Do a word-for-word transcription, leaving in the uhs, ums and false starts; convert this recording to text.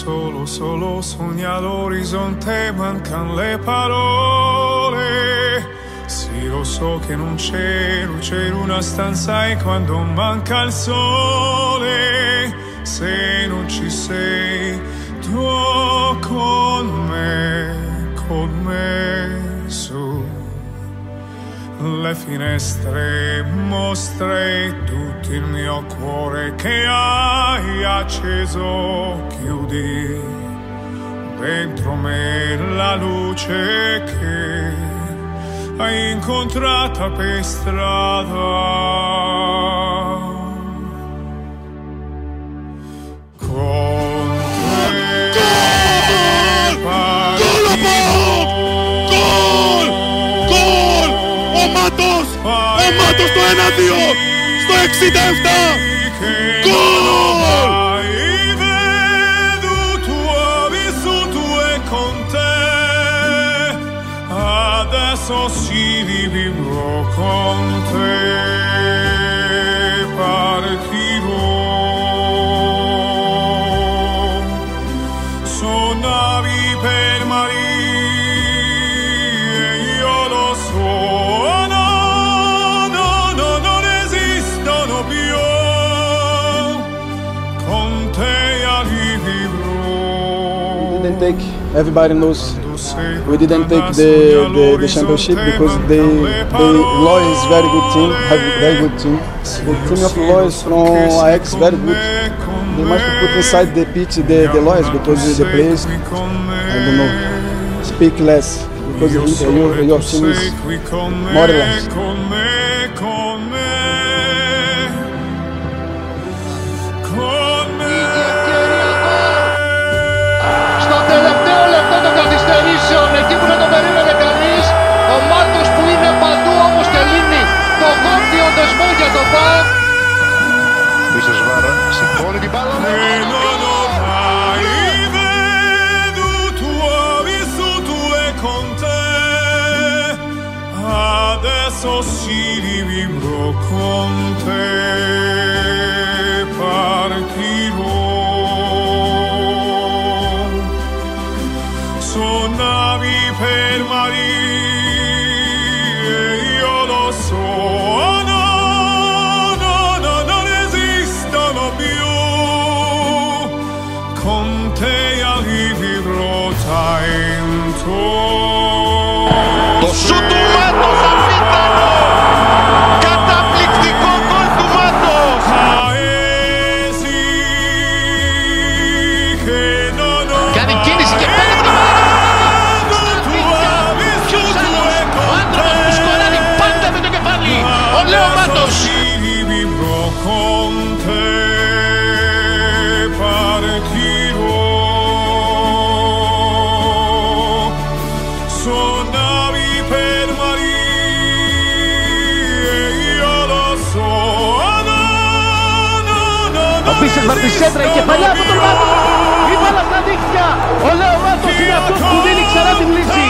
solo, solo sognato l'orizzonte, mancano le parole. Sì, lo so che non c'è luce in una stanza e quando manca il sole, se non ci sei tu con me, con me su. Le finestre mostre tutto il mio cuore che hai acceso, chiudi dentro me la luce che hai incontrata per strada. Con te partirò. Ο Μάτος το ένα δύο στο εξήντα επτά. Γκολ! Adesso si vivrò con te, partirò. Sonavi per Maria, io lo so. No, no, no, non esistono più. Con te vivrò. We didn't take, everybody knows we didn't take the, the, the championship because the, the Lois is very good team, have a very good team. The team of Lois from Ajax is very good. They must put inside the pitch the, the Lois because the players, I don't know, speak less because your, your team is more or less. Εκεί που δεν το περίμενε κανείς, ο Μάτος που είναι παντού όμως τελείνει το γόρτιο δεσμό για τον ΠΑΟΚ. Πίσω Σβάρα, σηκώνει την μπάλα. Adesso si rivivrò con te, partirò. Sonavi per Maria, io lo so. No, no, no, non esistono più. Con te vivrò tanto. Το σούτ του Μάτος αμήχανο! Καταπληκτικό γκολ του Μάτος! Κάνει κίνηση και πέρα από το ο Λέο Μάτος. Ο Μπίσες Μαρτισέντρα η κεφαλιά από τον Μάτο. Η μπάλα στα δίχτυα. Ο Λέο Μάτος είναι αυτός που δίνει ξανά την λύση.